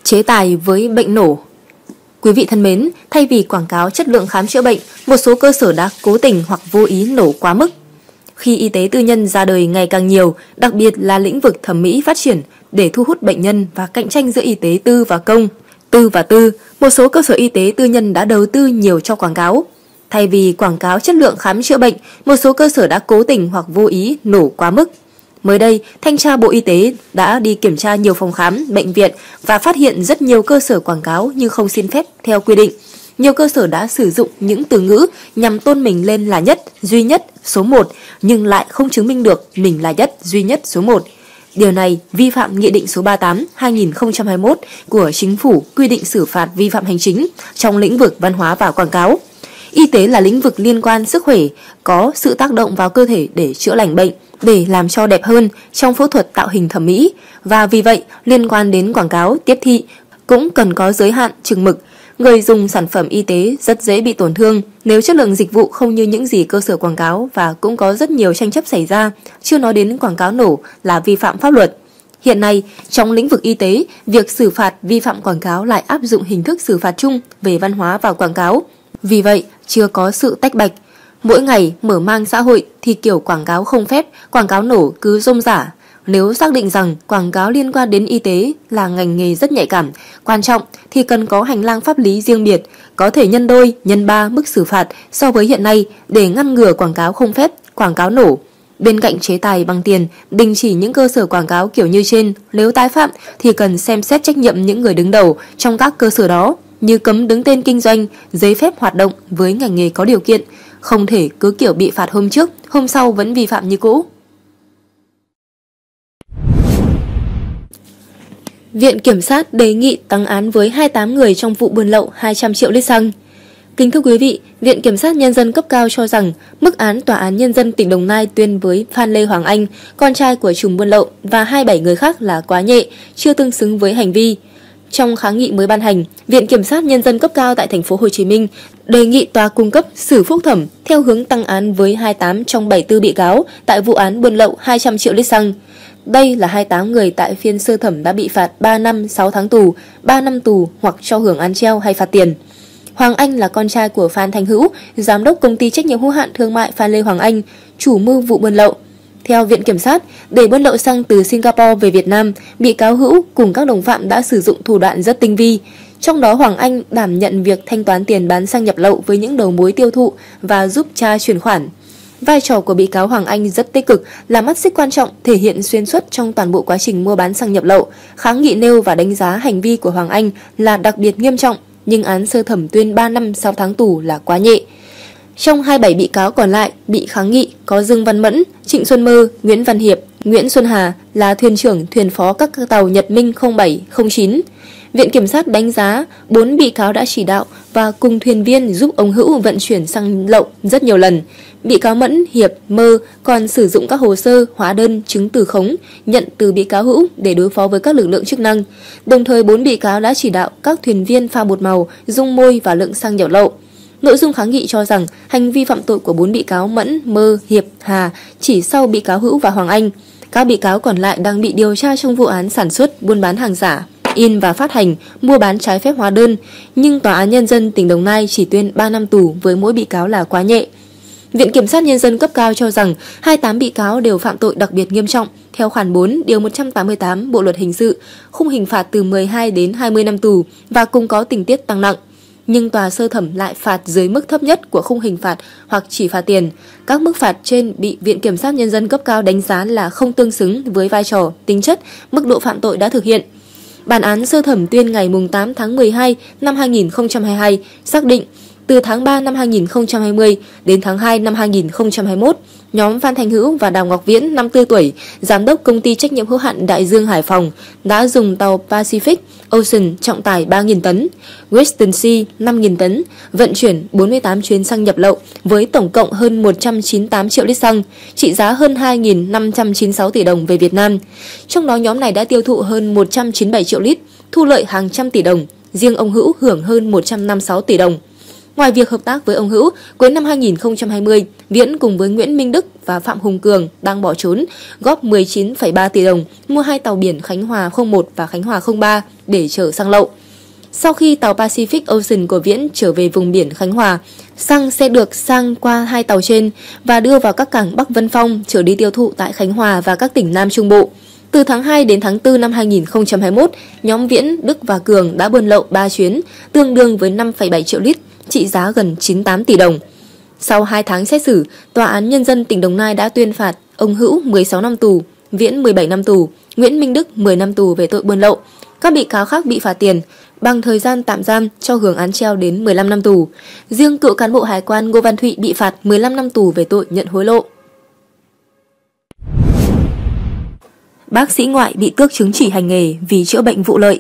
Chế tài với bệnh nổ. Quý vị thân mến, thay vì quảng cáo chất lượng khám chữa bệnh, một số cơ sở đã cố tình hoặc vô ý nổ quá mức. Khi y tế tư nhân ra đời ngày càng nhiều, đặc biệt là lĩnh vực thẩm mỹ phát triển để thu hút bệnh nhân và cạnh tranh giữa y tế tư và công, tư và tư, một số cơ sở y tế tư nhân đã đầu tư nhiều cho quảng cáo. Thay vì quảng cáo chất lượng khám chữa bệnh, một số cơ sở đã cố tình hoặc vô ý nổ quá mức. Mới đây, Thanh tra Bộ Y tế đã đi kiểm tra nhiều phòng khám, bệnh viện và phát hiện rất nhiều cơ sở quảng cáo nhưng không xin phép theo quy định. Nhiều cơ sở đã sử dụng những từ ngữ nhằm tôn mình lên là nhất, duy nhất, số 1, nhưng lại không chứng minh được mình là nhất, duy nhất, số 1. Điều này vi phạm Nghị định số 38/2021 của Chính phủ quy định xử phạt vi phạm hành chính trong lĩnh vực văn hóa và quảng cáo. Y tế là lĩnh vực liên quan sức khỏe, có sự tác động vào cơ thể để chữa lành bệnh, để làm cho đẹp hơn trong phẫu thuật tạo hình thẩm mỹ, và vì vậy liên quan đến quảng cáo tiếp thị cũng cần có giới hạn chừng mực. Người dùng sản phẩm y tế rất dễ bị tổn thương nếu chất lượng dịch vụ không như những gì cơ sở quảng cáo, và cũng có rất nhiều tranh chấp xảy ra, chưa nói đến quảng cáo nổ là vi phạm pháp luật. Hiện nay, trong lĩnh vực y tế, việc xử phạt vi phạm quảng cáo lại áp dụng hình thức xử phạt chung về văn hóa và quảng cáo. Vì vậy, chưa có sự tách bạch. Mỗi ngày mở mang xã hội thì kiểu quảng cáo không phép, quảng cáo nổ cứ rôm rả. Nếu xác định rằng quảng cáo liên quan đến y tế là ngành nghề rất nhạy cảm, quan trọng thì cần có hành lang pháp lý riêng biệt, có thể nhân đôi, nhân ba mức xử phạt so với hiện nay để ngăn ngừa quảng cáo không phép, quảng cáo nổ. Bên cạnh chế tài bằng tiền, đình chỉ những cơ sở quảng cáo kiểu như trên, nếu tái phạm thì cần xem xét trách nhiệm những người đứng đầu trong các cơ sở đó, như cấm đứng tên kinh doanh, giấy phép hoạt động với ngành nghề có điều kiện, không thể cứ kiểu bị phạt hôm trước, hôm sau vẫn vi phạm như cũ. Viện Kiểm sát đề nghị tăng án với 28 người trong vụ buôn lậu 200 triệu lít xăng. Kính thưa quý vị, Viện Kiểm sát Nhân dân cấp cao cho rằng mức án Tòa án Nhân dân tỉnh Đồng Nai tuyên với Phan Lê Hoàng Anh, con trai của trùm buôn lậu, và 27 người khác là quá nhẹ, chưa tương xứng với hành vi. Trong kháng nghị mới ban hành, Viện Kiểm sát Nhân dân cấp cao tại thành phố Hồ Chí Minh đề nghị tòa cung cấp xử phúc thẩm theo hướng tăng án với 28 trong 74 bị cáo tại vụ án buôn lậu 200 triệu lít xăng. Đây là 28 người tại phiên sơ thẩm đã bị phạt 3 năm 6 tháng tù, 3 năm tù hoặc cho hưởng án treo hay phạt tiền. Hoàng Anh là con trai của Phan Thanh Hữu, giám đốc công ty trách nhiệm hữu hạn thương mại Phan Lê Hoàng Anh, chủ mưu vụ buôn lậu. Theo Viện Kiểm sát, để buôn lậu xăng từ Singapore về Việt Nam, bị cáo Hữu cùng các đồng phạm đã sử dụng thủ đoạn rất tinh vi. Trong đó Hoàng Anh đảm nhận việc thanh toán tiền bán xăng nhập lậu với những đầu mối tiêu thụ và giúp cha chuyển khoản. Vai trò của bị cáo Hoàng Anh rất tích cực, là mắt xích quan trọng thể hiện xuyên suốt trong toàn bộ quá trình mua bán xăng nhập lậu. Kháng nghị nêu và đánh giá hành vi của Hoàng Anh là đặc biệt nghiêm trọng, nhưng án sơ thẩm tuyên 3 năm 6 tháng tù là quá nhẹ. Trong 27 bị cáo còn lại bị kháng nghị có Dương Văn Mẫn, Trịnh Xuân Mơ, Nguyễn Văn Hiệp, Nguyễn Xuân Hà là thuyền trưởng thuyền phó các tàu Nhật Minh 07, 09. Viện Kiểm sát đánh giá 4 bị cáo đã chỉ đạo và cùng thuyền viên giúp ông Hữu vận chuyển xăng lậu rất nhiều lần. Bị cáo Mẫn, Hiệp, Mơ còn sử dụng các hồ sơ, hóa đơn, chứng từ khống nhận từ bị cáo Hữu để đối phó với các lực lượng chức năng. Đồng thời 4 bị cáo đã chỉ đạo các thuyền viên pha bột màu, dung môi và lượng xăng nhập lậu. Nội dung kháng nghị cho rằng hành vi phạm tội của 4 bị cáo Mẫn, Mơ, Hiệp, Hà chỉ sau bị cáo Hữu và Hoàng Anh. Các bị cáo còn lại đang bị điều tra trong vụ án sản xuất, buôn bán hàng giả, in và phát hành, mua bán trái phép hóa đơn, nhưng Tòa án Nhân dân tỉnh Đồng Nai chỉ tuyên 3 năm tù với mỗi bị cáo là quá nhẹ. Viện Kiểm sát Nhân dân cấp cao cho rằng 28 bị cáo đều phạm tội đặc biệt nghiêm trọng theo khoản 4 điều 188 Bộ luật hình sự, khung hình phạt từ 12 đến 20 năm tù và cùng có tình tiết tăng nặng. Nhưng tòa sơ thẩm lại phạt dưới mức thấp nhất của khung hình phạt hoặc chỉ phạt tiền. Các mức phạt trên bị Viện Kiểm sát Nhân dân cấp cao đánh giá là không tương xứng với vai trò, tính chất, mức độ phạm tội đã thực hiện. Bản án sơ thẩm tuyên ngày 8 tháng 12 năm 2022 xác định từ tháng 3 năm 2020 đến tháng 2 năm 2021, nhóm Phan Thanh Hữu và Đào Ngọc Viễn, 54 tuổi, giám đốc công ty trách nhiệm hữu hạn Đại Dương Hải Phòng, đã dùng tàu Pacific Ocean trọng tải 3.000 tấn, Western Sea 5.000 tấn, vận chuyển 48 chuyến xăng nhập lậu với tổng cộng hơn 198 triệu lít xăng, trị giá hơn 2.596 tỷ đồng về Việt Nam. Trong đó nhóm này đã tiêu thụ hơn 197 triệu lít, thu lợi hàng trăm tỷ đồng, riêng ông Hữu hưởng hơn 156 tỷ đồng. Ngoài việc hợp tác với ông Hữu, cuối năm 2020, Viễn cùng với Nguyễn Minh Đức và Phạm Hùng Cường đang bỏ trốn, góp 19,3 tỷ đồng mua 2 tàu biển Khánh Hòa 01 và Khánh Hòa 03 để chở xăng lậu. Sau khi tàu Pacific Ocean của Viễn trở về vùng biển Khánh Hòa, xăng sẽ được sang qua 2 tàu trên và đưa vào các cảng Bắc Vân Phong chở đi tiêu thụ tại Khánh Hòa và các tỉnh Nam Trung Bộ. Từ tháng 2 đến tháng 4 năm 2021, nhóm Viễn, Đức và Cường đã buôn lậu 3 chuyến, tương đương với 5,7 triệu lít, trị giá gần 98 tỷ đồng. Sau 2 tháng xét xử, Tòa án Nhân dân tỉnh Đồng Nai đã tuyên phạt ông Hữu 16 năm tù, Viễn 17 năm tù, Nguyễn Minh Đức 10 năm tù về tội buôn lậu. Các bị cáo khác bị phạt tiền bằng thời gian tạm giam cho hưởng án treo đến 15 năm tù. Riêng cựu cán bộ hải quan Ngô Văn Thụy bị phạt 15 năm tù về tội nhận hối lộ. Bác sĩ ngoại bị tước chứng chỉ hành nghề vì chữa bệnh vụ lợi.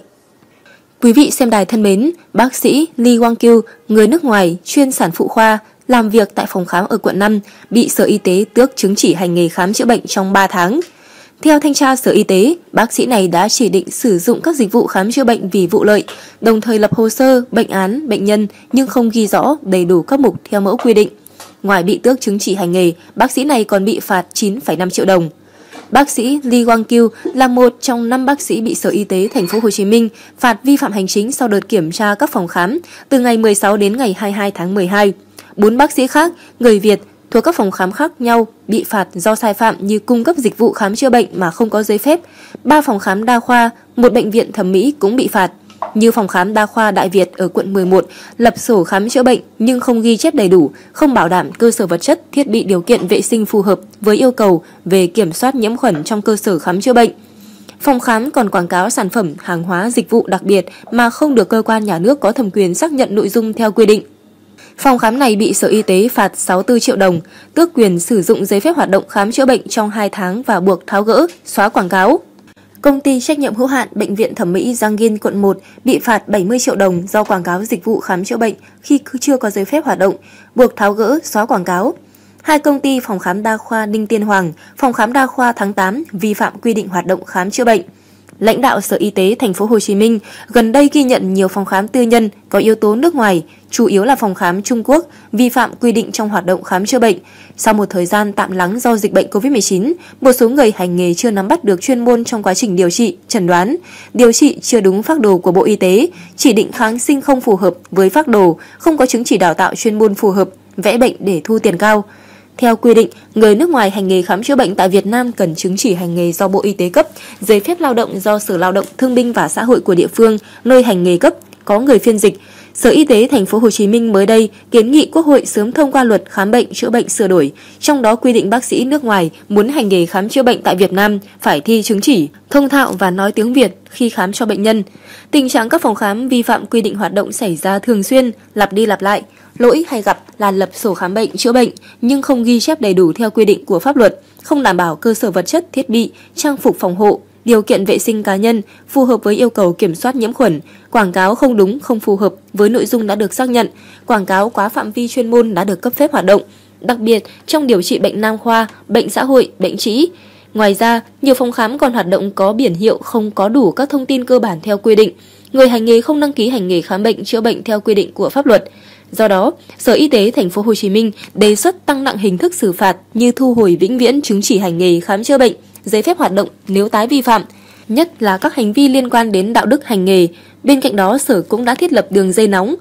Quý vị xem đài thân mến, bác sĩ Lee Wang-kyu, người nước ngoài chuyên sản phụ khoa, làm việc tại phòng khám ở quận 5, bị Sở Y tế tước chứng chỉ hành nghề khám chữa bệnh trong 3 tháng. Theo thanh tra Sở Y tế, bác sĩ này đã chỉ định sử dụng các dịch vụ khám chữa bệnh vì vụ lợi, đồng thời lập hồ sơ, bệnh án, bệnh nhân nhưng không ghi rõ đầy đủ các mục theo mẫu quy định. Ngoài bị tước chứng chỉ hành nghề, bác sĩ này còn bị phạt 9,5 triệu đồng. Bác sĩ Lee Wang-kyu là một trong 5 bác sĩ bị Sở Y tế Thành phố Hồ Chí Minh phạt vi phạm hành chính sau đợt kiểm tra các phòng khám từ ngày 16 đến ngày 22 tháng 12. 4 bác sĩ khác, người Việt, thuộc các phòng khám khác nhau bị phạt do sai phạm như cung cấp dịch vụ khám chữa bệnh mà không có giấy phép. 3 phòng khám đa khoa, một bệnh viện thẩm mỹ cũng bị phạt. Như phòng khám đa khoa Đại Việt ở quận 11 lập sổ khám chữa bệnh nhưng không ghi chép đầy đủ, không bảo đảm cơ sở vật chất, thiết bị điều kiện vệ sinh phù hợp với yêu cầu về kiểm soát nhiễm khuẩn trong cơ sở khám chữa bệnh. Phòng khám còn quảng cáo sản phẩm, hàng hóa, dịch vụ đặc biệt mà không được cơ quan nhà nước có thẩm quyền xác nhận nội dung theo quy định. Phòng khám này bị Sở Y tế phạt 64 triệu đồng, tước quyền sử dụng giấy phép hoạt động khám chữa bệnh trong 2 tháng và buộc tháo gỡ, xóa quảng cáo. Công ty trách nhiệm hữu hạn Bệnh viện Thẩm mỹ Giang quận 1 bị phạt 70 triệu đồng do quảng cáo dịch vụ khám chữa bệnh khi chưa có giấy phép hoạt động, buộc tháo gỡ, xóa quảng cáo. 2 công ty phòng khám đa khoa Đinh Tiên Hoàng, phòng khám đa khoa Tháng 8 vi phạm quy định hoạt động khám chữa bệnh. Lãnh đạo Sở Y tế Thành phố Hồ Chí Minh gần đây ghi nhận nhiều phòng khám tư nhân có yếu tố nước ngoài, chủ yếu là phòng khám Trung Quốc, vi phạm quy định trong hoạt động khám chữa bệnh. Sau một thời gian tạm lắng do dịch bệnh COVID-19, một số người hành nghề chưa nắm bắt được chuyên môn trong quá trình điều trị, chẩn đoán, điều trị chưa đúng phác đồ của Bộ Y tế, chỉ định kháng sinh không phù hợp với phác đồ, không có chứng chỉ đào tạo chuyên môn phù hợp, vẽ bệnh để thu tiền cao. Theo quy định, người nước ngoài hành nghề khám chữa bệnh tại Việt Nam cần chứng chỉ hành nghề do Bộ Y tế cấp, giấy phép lao động do Sở Lao động Thương binh và Xã hội của địa phương nơi hành nghề cấp, có người phiên dịch. Sở Y tế Thành phố Hồ Chí Minh mới đây kiến nghị Quốc hội sớm thông qua luật khám bệnh chữa bệnh sửa đổi, trong đó quy định bác sĩ nước ngoài muốn hành nghề khám chữa bệnh tại Việt Nam phải thi chứng chỉ, thông thạo và nói tiếng Việt khi khám cho bệnh nhân. Tình trạng các phòng khám vi phạm quy định hoạt động xảy ra thường xuyên, lặp đi lặp lại. Lỗi hay gặp là lập sổ khám bệnh chữa bệnh nhưng không ghi chép đầy đủ theo quy định của pháp luật, không đảm bảo cơ sở vật chất, thiết bị, trang phục phòng hộ, điều kiện vệ sinh cá nhân phù hợp với yêu cầu kiểm soát nhiễm khuẩn, quảng cáo không đúng, không phù hợp với nội dung đã được xác nhận, quảng cáo quá phạm vi chuyên môn đã được cấp phép hoạt động, đặc biệt trong điều trị bệnh nam khoa, bệnh xã hội, bệnh trĩ. Ngoài ra, nhiều phòng khám còn hoạt động có biển hiệu không có đủ các thông tin cơ bản theo quy định. Người hành nghề không đăng ký hành nghề khám bệnh chữa bệnh theo quy định của pháp luật. Do đó, Sở Y tế Thành phố Hồ Chí Minh đề xuất tăng nặng hình thức xử phạt như thu hồi vĩnh viễn chứng chỉ hành nghề khám chữa bệnh, giấy phép hoạt động nếu tái vi phạm, nhất là các hành vi liên quan đến đạo đức hành nghề. Bên cạnh đó, Sở cũng đã thiết lập đường dây nóng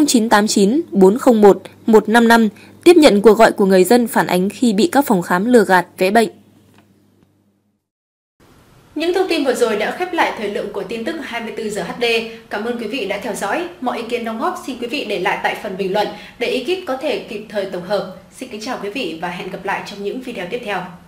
0989 401 155 tiếp nhận cuộc gọi của người dân phản ánh khi bị các phòng khám lừa gạt vẽ bệnh. Những thông tin vừa rồi đã khép lại thời lượng của tin tức 24 giờ HD. Cảm ơn quý vị đã theo dõi. Mọi ý kiến đóng góp xin quý vị để lại tại phần bình luận để ekip có thể kịp thời tổng hợp. Xin kính chào quý vị và hẹn gặp lại trong những video tiếp theo.